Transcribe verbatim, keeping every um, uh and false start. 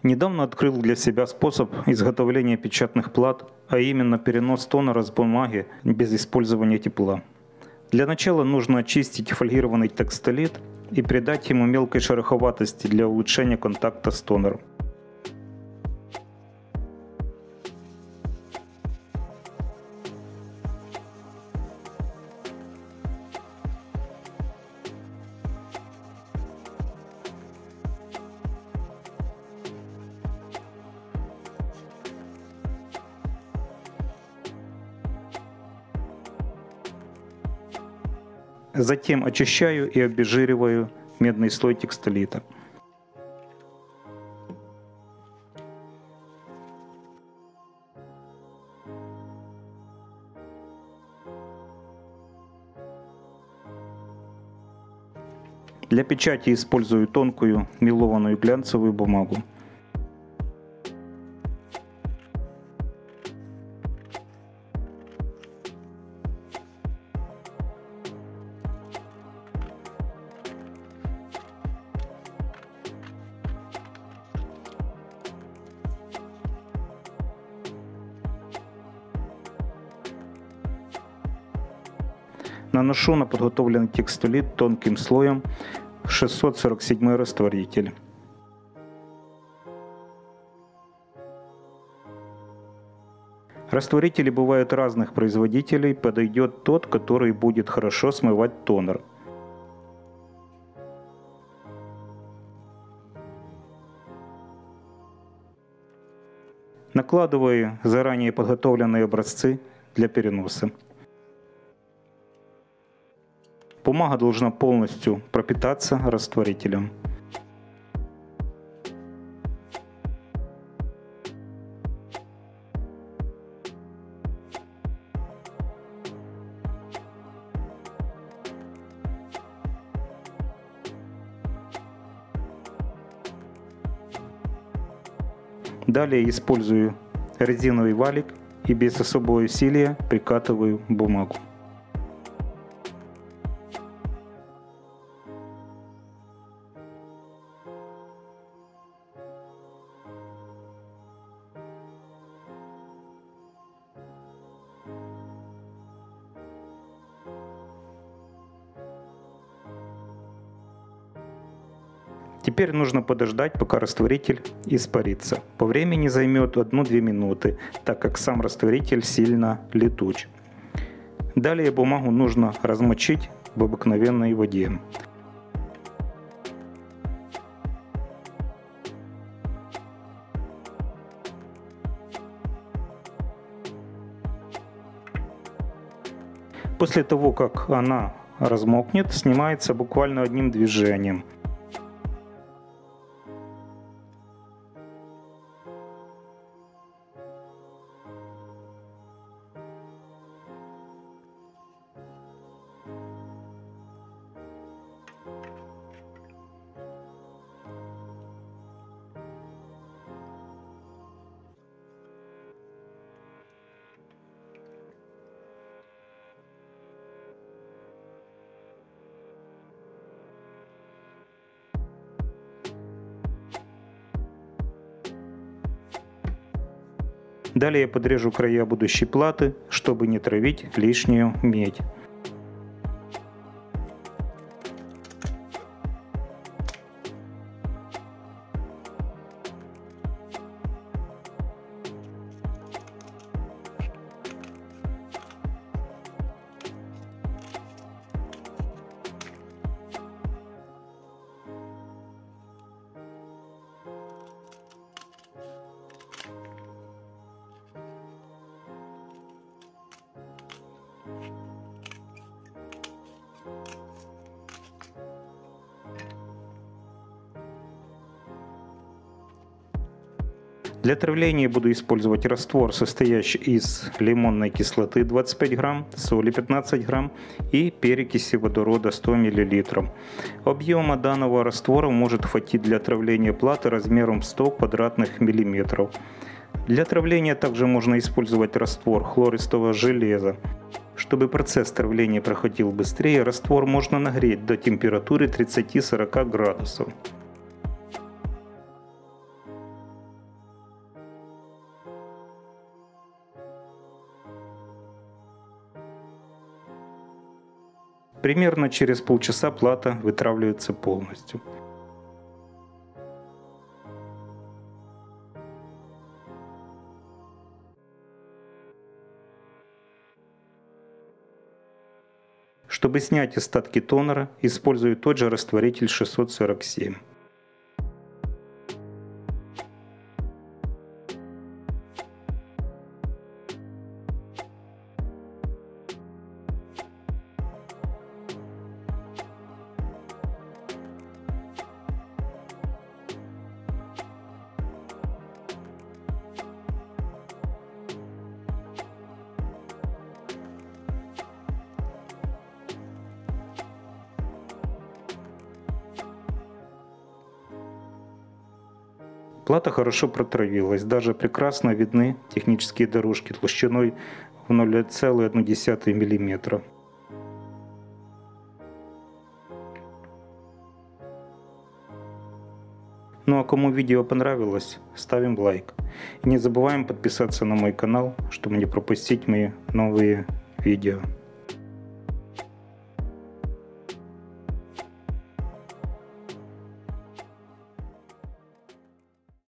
Недавно открыл для себя способ изготовления печатных плат, а именно перенос тонера с бумаги без использования тепла. Для начала нужно очистить фольгированный текстолит и придать ему мелкой шероховатости для улучшения контакта с тонером. Затем очищаю и обезжириваю медный слой текстолита. Для печати использую тонкую мелованную глянцевую бумагу. Наношу на подготовленный текстолит тонким слоем шестьсот сорок семь растворитель. Растворители бывают разных производителей, подойдет тот, который будет хорошо смывать тонер. Накладываю заранее подготовленные образцы для переноса. Бумага должна полностью пропитаться растворителем. Далее использую резиновый валик и без особого усилия прикатываю бумагу. Теперь нужно подождать, пока растворитель испарится. По времени займет одну-две минуты, так как сам растворитель сильно летуч. Далее бумагу нужно размочить в обыкновенной воде. После того, как она размокнет, снимается буквально одним движением. Далее я подрежу края будущей платы, чтобы не травить лишнюю медь. Для травления буду использовать раствор, состоящий из лимонной кислоты двадцать пять грамм, соли пятнадцать грамм и перекиси водорода сто миллилитров. Объема данного раствора может хватить для травления платы размером сто квадратных миллиметров. Для травления также можно использовать раствор хлористого железа. Чтобы процесс травления проходил быстрее, раствор можно нагреть до температуры тридцати сорока градусов. Примерно через полчаса плата вытравливается полностью. Чтобы снять остатки тонера, использую тот же растворитель шестьсот сорок семь. Плата хорошо протравилась, даже прекрасно видны технические дорожки толщиной в ноль целых одну десятую миллиметра. Ну а кому видео понравилось, ставим лайк. И не забываем подписаться на мой канал, чтобы не пропустить мои новые видео.